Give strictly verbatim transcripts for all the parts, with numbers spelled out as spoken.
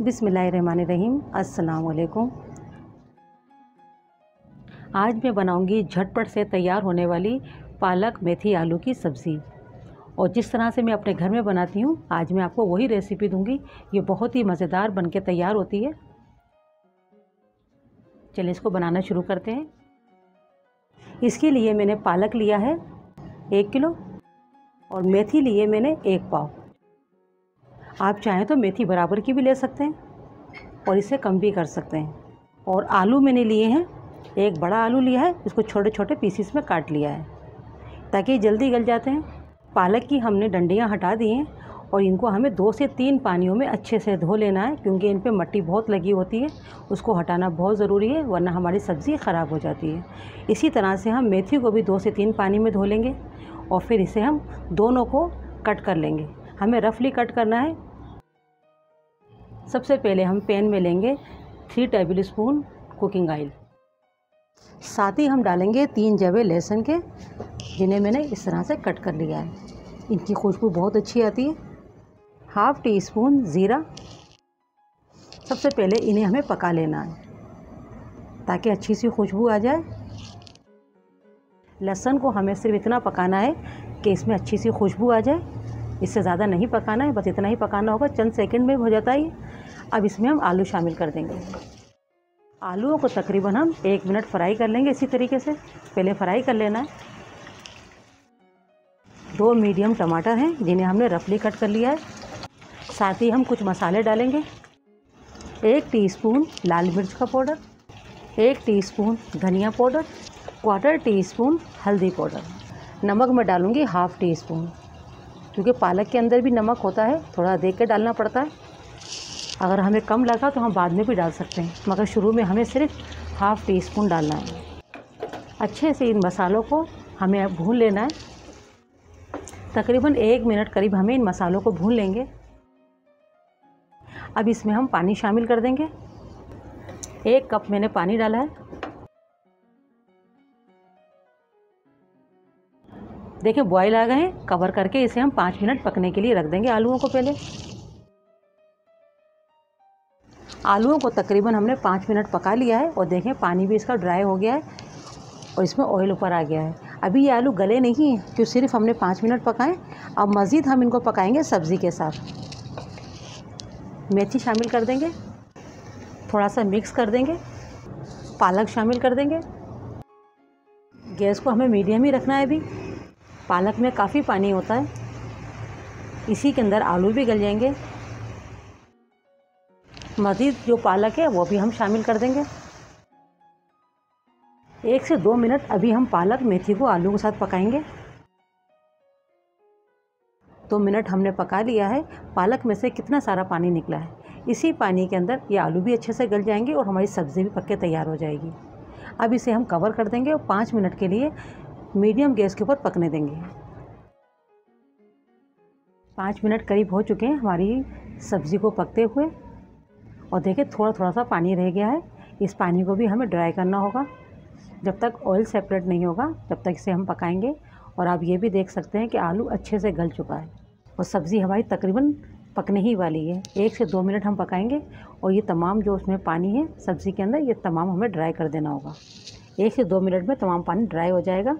बिस्मिल्लाहिर्रहमानिर्रहीम। अस्सलाम वालेकुम। आज मैं बनाऊंगी झटपट से तैयार होने वाली पालक मेथी आलू की सब्ज़ी, और जिस तरह से मैं अपने घर में बनाती हूँ आज मैं आपको वही रेसिपी दूंगी। ये बहुत ही मज़ेदार बनके तैयार होती है। चलिए इसको बनाना शुरू करते हैं। इसके लिए मैंने पालक लिया है एक किलो और मेथी लिए मैंने एक पाव। आप चाहें तो मेथी बराबर की भी ले सकते हैं और इसे कम भी कर सकते हैं। और आलू मैंने लिए हैं, एक बड़ा आलू लिया है, इसको छोटे छोटे पीसीस में काट लिया है ताकि जल्दी गल जाते हैं। पालक की हमने डंडियाँ हटा दी हैं और इनको हमें दो से तीन पानियों में अच्छे से धो लेना है, क्योंकि इन पे मट्टी बहुत लगी होती है, उसको हटाना बहुत ज़रूरी है, वरना हमारी सब्ज़ी ख़राब हो जाती है। इसी तरह से हम मेथी को भी दो से तीन पानी में धो लेंगे और फिर इसे हम दोनों को कट कर लेंगे। हमें रफली कट करना है। सबसे पहले हम पैन में लेंगे three tablespoon cooking oil, साथ ही हम डालेंगे तीन जवे लहसुन के, जिन्हें मैंने इस तरह से कट कर लिया है। इनकी खुशबू बहुत अच्छी आती है। हाफ़ टी स्पून ज़ीरा। सबसे पहले इन्हें हमें पका लेना है ताकि अच्छी सी खुशबू आ जाए। लहसुन को हमें सिर्फ इतना पकाना है कि इसमें अच्छी सी खुशबू आ जाए, इससे ज़्यादा नहीं पकाना है, बस इतना ही पकाना होगा, चंद सेकंड में हो जाता है। अब इसमें हम आलू शामिल कर देंगे। आलूओं को तकरीबन हम एक मिनट फ्राई कर लेंगे। इसी तरीके से पहले फ्राई कर लेना है। दो मीडियम टमाटर हैं जिन्हें हमने रफली कट कर लिया है। साथ ही हम कुछ मसाले डालेंगे। एक टीस्पून लाल मिर्च का पाउडर, एक टीस्पून धनिया पाउडर, क्वार्टर टी स्पून हल्दी पाउडर। नमक मैं डालूँगी हाफ़ टी स्पून, क्योंकि पालक के अंदर भी नमक होता है, थोड़ा देख के डालना पड़ता है। अगर हमें कम लगा तो हम बाद में भी डाल सकते हैं, मगर शुरू में हमें सिर्फ हाफ़ टी स्पून डालना है। अच्छे से इन मसालों को हमें अब भून लेना है। तकरीबन एक मिनट करीब हमें इन मसालों को भून लेंगे। अब इसमें हम पानी शामिल कर देंगे। एक कप मैंने पानी डाला है। देखिए बॉयल आ गए हैं। कवर करके इसे हम पाँच मिनट पकने के लिए रख देंगे आलूओं को। पहले आलूओं को तकरीबन हमने पाँच मिनट पका लिया है और देखें पानी भी इसका ड्राई हो गया है और इसमें ऑयल ऊपर आ गया है। अभी ये आलू गले नहीं हैं, जो सिर्फ हमने पाँच मिनट पकाएं। अब मज़ीद हम इनको पकाएंगे सब्ज़ी के साथ। मेथी शामिल कर देंगे, थोड़ा सा मिक्स कर देंगे, पालक शामिल कर देंगे। गैस को हमें मीडियम ही रखना है। अभी पालक में काफ़ी पानी होता है, इसी के अंदर आलू भी गल जाएंगे। मज़ीद जो पालक है वो भी हम शामिल कर देंगे। एक से दो मिनट अभी हम पालक मेथी को आलू के साथ पकाएंगे। दो मिनट हमने पका लिया है। पालक में से कितना सारा पानी निकला है। इसी पानी के अंदर ये आलू भी अच्छे से गल जाएंगे और हमारी सब्ज़ी भी पक के तैयार हो जाएगी। अब इसे हम कवर कर देंगे और पाँच मिनट के लिए मीडियम गैस के ऊपर पकने देंगे। पाँच मिनट करीब हो चुके हैं हमारी सब्ज़ी को पकते हुए, और देखिए थोड़ा थोड़ा सा पानी रह गया है। इस पानी को भी हमें ड्राई करना होगा। जब तक ऑयल सेपरेट नहीं होगा तब तक इसे हम पकाएंगे। और आप ये भी देख सकते हैं कि आलू अच्छे से गल चुका है और सब्ज़ी हमारी तकरीबन पकने ही वाली है। एक से दो मिनट हम पकाएंगे और ये तमाम जो उसमें पानी है सब्ज़ी के अंदर, ये तमाम हमें ड्राई कर देना होगा। एक से दो मिनट में तमाम पानी ड्राई हो जाएगा।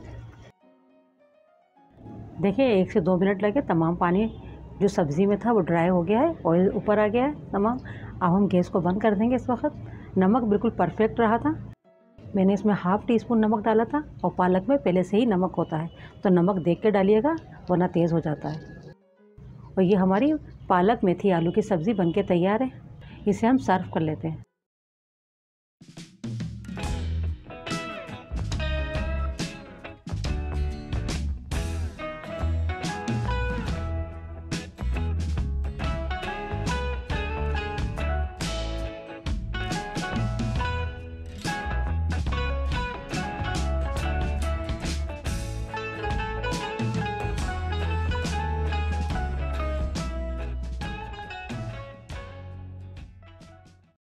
देखिए एक से दो मिनट लगे, तमाम पानी जो सब्ज़ी में था वो ड्राई हो गया है, ऑयल ऊपर आ गया है तमाम। अब हम गैस को बंद कर देंगे। इस वक्त नमक बिल्कुल परफेक्ट रहा था। मैंने इसमें हाफ़ टी स्पून नमक डाला था और पालक में पहले से ही नमक होता है, तो नमक देख के डालिएगा वरना तेज़ हो जाता है। और ये हमारी पालक मेथी आलू की सब्ज़ी बनके तैयार है। इसे हम सर्व कर लेते हैं।